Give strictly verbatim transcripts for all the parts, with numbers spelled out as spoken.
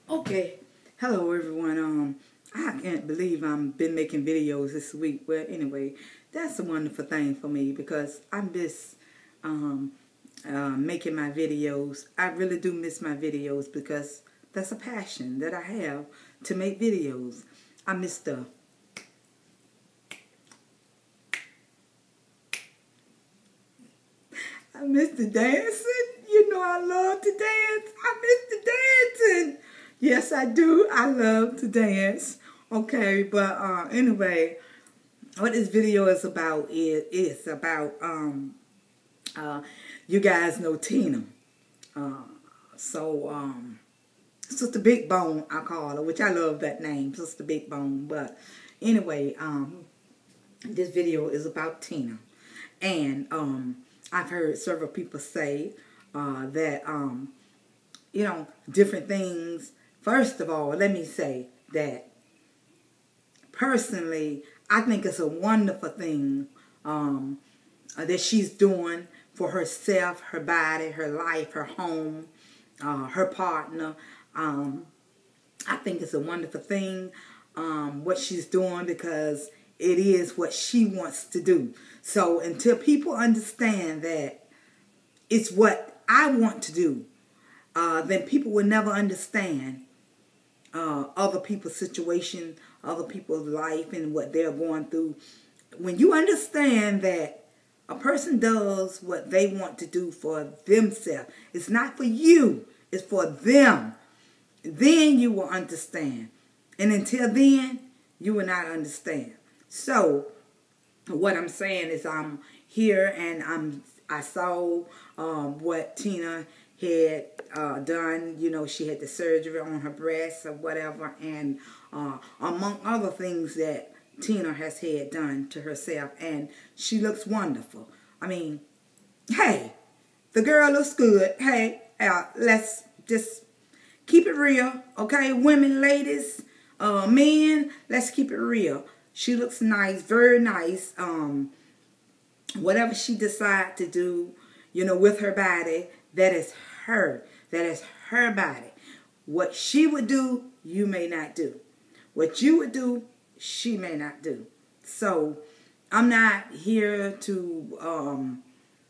Okay, hello everyone. Um, I can't believe I've been making videos this week. Well, anyway, that's a wonderful thing for me because I miss um, uh, making my videos. I really do miss my videos because that's a passion that I have to make videos. I miss the I miss the dancing. You know I love to dance. I miss the dancing. Yes, I do. I love to dance. Okay, but uh, anyway, what this video is about is it's about um uh you guys know Tina. Uh, so um Sister Big Bone, I call her, which I love that name, Sister Big Bone. But anyway, um this video is about Tina, and um I've heard several people say uh, that um you know different things. First of all, let me say that personally, I think it's a wonderful thing um, uh, that she's doing for herself, her body, her life, her home, uh, her partner. Um, I think it's a wonderful thing um, what she's doing because it is what she wants to do. So until people understand that it's what I want to do, uh, then people will never understand Uh, other people's situation, other people's life, and what they're going through. When you understand that a person does what they want to do for themselves, it's not for you, it's for them, then you will understand. And until then, you will not understand. So, what I'm saying is I'm here and I'm I saw um, what Tina had uh, done. You know, she had the surgery on her breast or whatever, and uh, among other things that Tina has had done to herself, and she looks wonderful. I mean, hey, the girl looks good. Hey, uh, let's just keep it real, okay? Women, ladies, uh, men, let's keep it real. She looks nice, very nice. Um, whatever she decides to do, you know, with her body, that is her. That is her body. What she would do, you may not do. What you would do, she may not do. So, I'm not here to, um,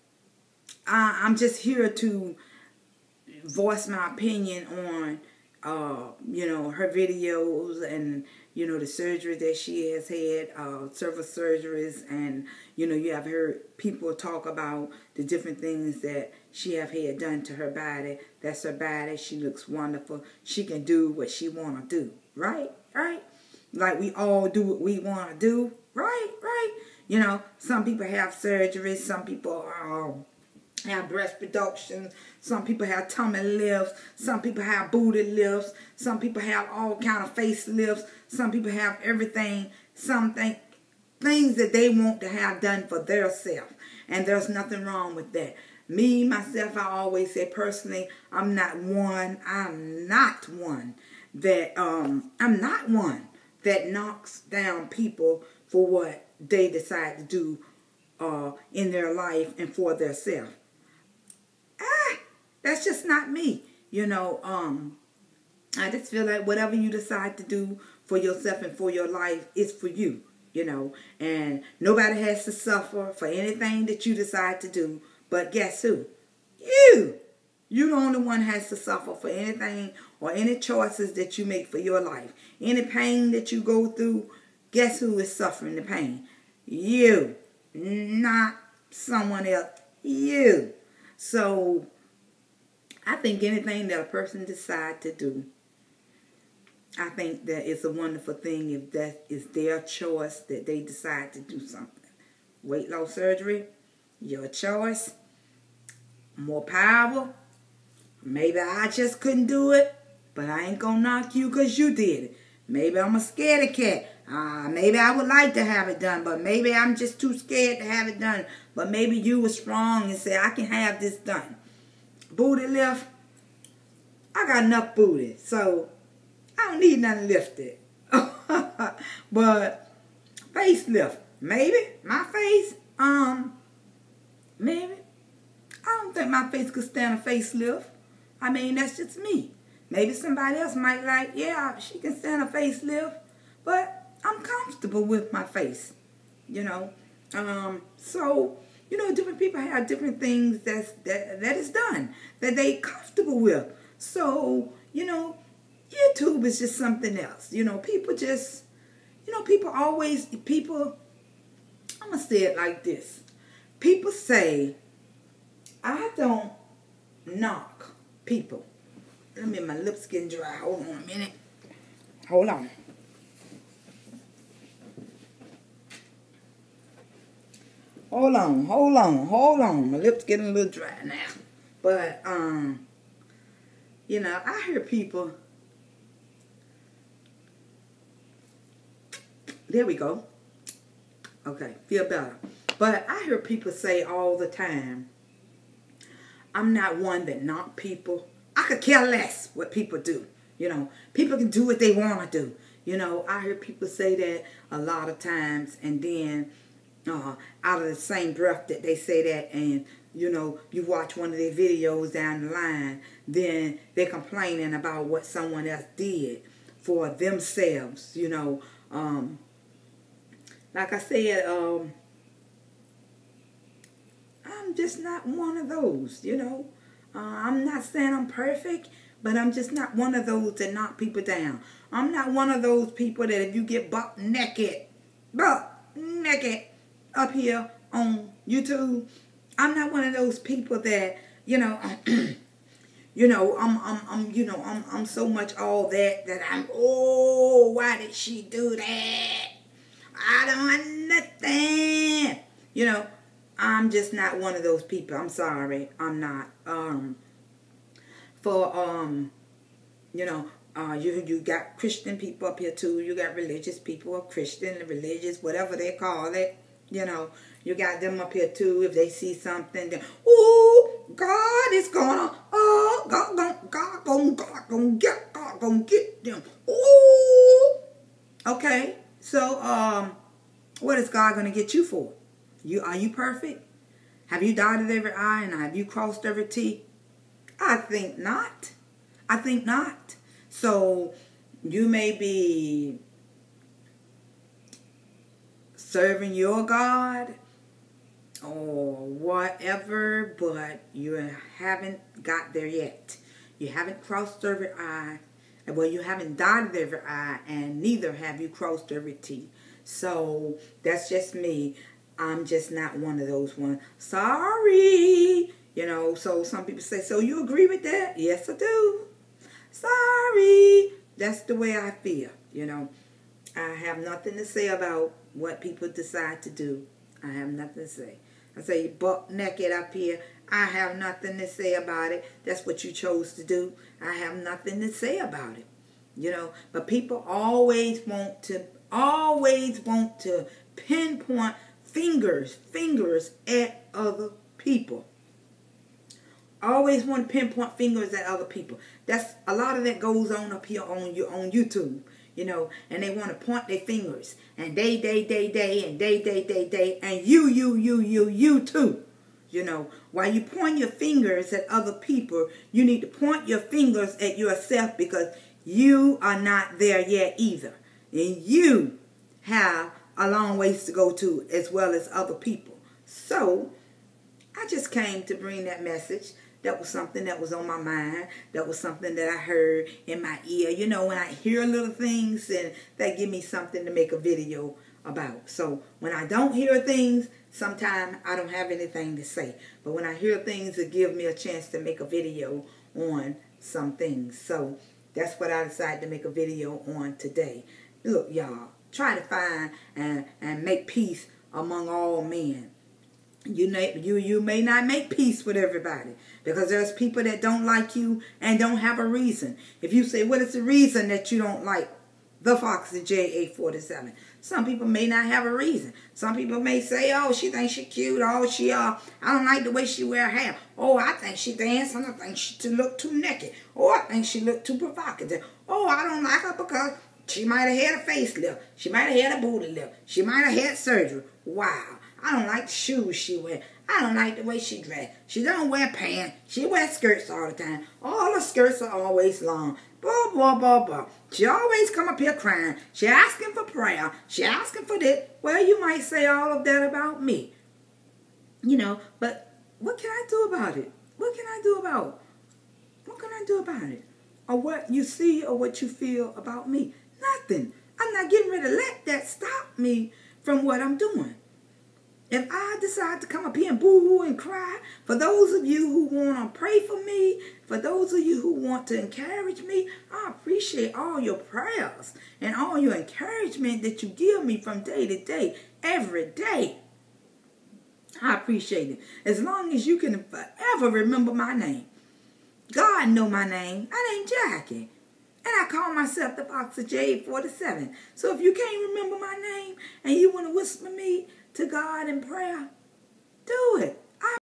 I, I'm just here to voice my opinion on, uh, you know, her videos and, you know, the surgery that she has had, uh, several surgeries, and, you know, you have heard people talk about the different things that she have had done to her body. That's her body. She looks wonderful. She can do what she want to do, right? Right? Like we all do what we want to do, right? Right? You know, some people have surgeries. Some people um, have breast reduction. Some people have tummy lifts. Some people have booty lifts. Some people have all kind of face lifts. Some people have everything. Some think things that they want to have done for themselves. And there's nothing wrong with that. Me, myself, I always say personally, I'm not one, I'm not one that, um, I'm not one that knocks down people for what they decide to do uh, in their life and for themselves. Ah, that's just not me. You know, um, I just feel like whatever you decide to do for yourself and for your life is for you, you know. And nobody has to suffer for anything that you decide to do. But guess who? You. You're the only one who has to suffer for anything or any choices that you make for your life. Any pain that you go through, guess who is suffering the pain? You. Not someone else. You. So, I think anything that a person decides to do, I think that it's a wonderful thing if that is their choice that they decide to do something. Weight loss surgery, your choice. More power. Maybe I just couldn't do it, but I ain't gonna knock you because you did it. Maybe I'm a scaredy cat. Uh, maybe I would like to have it done, but maybe I'm just too scared to have it done. But maybe you were strong and said, I can have this done. Booty lift. I got enough booty, so I don't need nothing lifted. But facelift. Maybe. My face. Um, maybe. I don't think my face could stand a facelift. I mean, that's just me. Maybe somebody else might like, yeah, she can stand a facelift, but I'm comfortable with my face, you know. Um, so, you know, different people have different things that's, that, that is done, that they comfortable with. So, you know, YouTube is just something else. You know, people just, you know, people always, people, I'm going to say it like this. People say, I don't knock people. Let me, my lips getting dry. Hold on a minute. Hold on. Hold on, hold on, hold on. My lips getting a little dry now. But, um, you know, I hear people. There we go. Okay, feel better. But I hear people say all the time, I'm not one that knock people. I could care less what people do. You know, people can do what they want to do. You know, I hear people say that a lot of times, and then uh, out of the same breath that they say that, and you know, you watch one of their videos down the line, then they're complaining about what someone else did for themselves. You know, um, like I said, um, I'm just not one of those, you know. Uh, I'm not saying I'm perfect, but I'm just not one of those that knock people down. I'm not one of those people that if you get buck naked, buck naked up here on YouTube, I'm not one of those people that, you know, you know, I'm, I'm, I'm, you know, I'm, I'm so much all that that I'm, oh, why did she do that? I don't understand. You know, I'm just not one of those people. I'm sorry. I'm not. Um, for, um, you know, uh, you you got Christian people up here too. You got religious people, or Christian, religious, whatever they call it. You know, you got them up here too. If they see something, then, oh, God is gonna, oh, God, God, God, God, God, gonna get, God, gonna get them. Oh, okay. So, um, what is God gonna get you for? You are you perfect? Have you dotted every I and have you crossed every T? I think not. I think not. So you may be serving your God or whatever, but you haven't got there yet. You haven't crossed every I. Well, you haven't dotted every I, and neither have you crossed every T. So that's just me. I'm just not one of those ones. Sorry. You know, so some people say, so you agree with that? Yes, I do. Sorry. That's the way I feel. You know, I have nothing to say about what people decide to do. I have nothing to say. I say you buck naked up here. I have nothing to say about it. That's what you chose to do. I have nothing to say about it. You know, but people always want to, always want to pinpoint fingers, fingers at other people. Always want to pinpoint fingers at other people. That's a lot of that goes on up here on you on YouTube, you know, and they want to point their fingers and they, they, they, they, and they, they, they, they, and you, you, you, you, you too. You know, while you point your fingers at other people, you need to point your fingers at yourself because you are not there yet either. And you have a long ways to go to as well as other people. So, I just came to bring that message. That was something that was on my mind. That was something that I heard in my ear. You know, when I hear little things, and that give me something to make a video about. So, when I don't hear things, sometimes I don't have anything to say. But when I hear things, it gives me a chance to make a video on some things. So, that's what I decided to make a video on today. Look, y'all, try to find and, and make peace among all men. You, you, you may not make peace with everybody because there's people that don't like you and don't have a reason. If you say, what is the reason that you don't like the Foxy J eight forty-seven? Some people may not have a reason. Some people may say, oh, she thinks she cute. Oh, she, uh, I don't like the way she wear her hair. Oh, I think she dance. I think she look too naked. Oh, I think she look too provocative. Oh, I don't like her because she might have had a facelift. She might have had a booty lift. She might have had surgery. Wow. I don't like the shoes she wear. I don't like the way she dressed. She don't wear pants. She wears skirts all the time. All her skirts are always long. Blah, blah, blah, blah. She always come up here crying. She asking for prayer. She asking for this. Well, you might say all of that about me. You know, but what can I do about it? What can I do about it? What can I do about it? Or what you see or what you feel about me? Nothing. I'm not getting ready to let that stop me from what I'm doing. If I decide to come up here and boo-hoo and cry, for those of you who want to pray for me, for those of you who want to encourage me, I appreciate all your prayers and all your encouragement that you give me from day to day, every day. I appreciate it. As long as you can forever remember my name. God know my name. My name's Jackie. And I call myself the Fox of Jade forty-seven. So if you can't remember my name and you want to whisper me to God in prayer, do it.